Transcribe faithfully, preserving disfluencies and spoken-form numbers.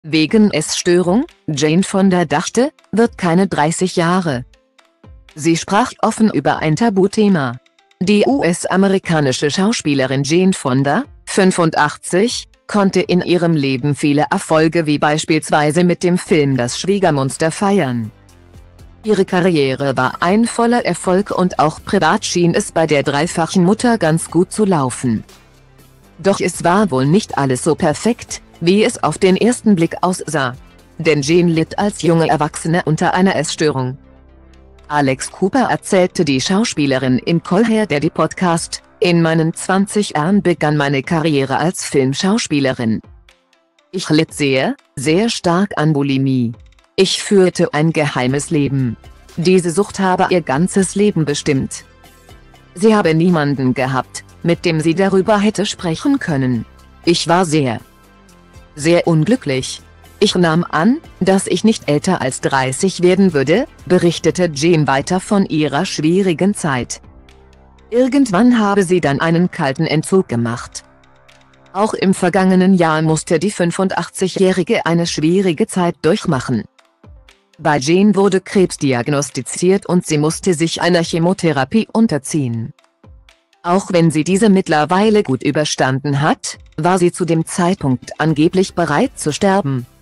Wegen Essstörung, Jane Fonda dachte, wird keine dreißig Jahre. Sie sprach offen über ein Tabuthema. Die U S-amerikanische Schauspielerin Jane Fonda, fünfundachtzig, konnte in ihrem Leben viele Erfolge wie beispielsweise mit dem Film Das Schwiegermonster feiern. Ihre Karriere war ein voller Erfolg und auch privat schien es bei der dreifachen Mutter ganz gut zu laufen. Doch es war wohl nicht alles so perfekt, wie es auf den ersten Blick aussah. Denn Jane litt als junge Erwachsene unter einer Essstörung. Alex Cooper erzählte die Schauspielerin im Collier Daddy Podcast: In meinen zwanzig Jahren begann meine Karriere als Filmschauspielerin. Ich litt sehr, sehr stark an Bulimie. Ich führte ein geheimes Leben. Diese Sucht habe ihr ganzes Leben bestimmt. Sie habe niemanden gehabt, mit dem sie darüber hätte sprechen können. Ich war sehr, sehr unglücklich. Ich nahm an, dass ich nicht älter als dreißig werden würde, berichtete Jane weiter von ihrer schwierigen Zeit. Irgendwann habe sie dann einen kalten Entzug gemacht. Auch im vergangenen Jahr musste die fünfundachtzigjährige eine schwierige Zeit durchmachen. Bei Jane wurde Krebs diagnostiziert und sie musste sich einer Chemotherapie unterziehen. Auch wenn sie diese mittlerweile gut überstanden hat, war sie zu dem Zeitpunkt angeblich bereit zu sterben.